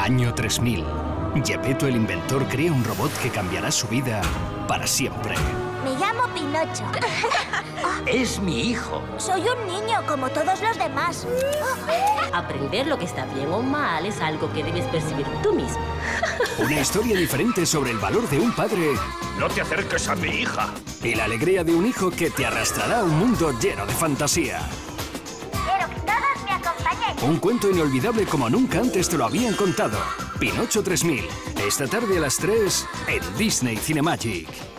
Año 3000. Geppetto el inventor crea un robot que cambiará su vida para siempre. Me llamo Pinocho. Es mi hijo. Soy un niño como todos los demás. Aprender lo que está bien o mal es algo que debes percibir tú mismo. Una historia diferente sobre el valor de un padre No te acerques a mi hija. y la alegría de un hijo que te arrastrará a un mundo lleno de fantasía. Quiero que todos me acompañen. Un cuento inolvidable como nunca antes te lo habían contado. Pinocho 3000. Esta tarde a las 3 en Disney Cinemagic.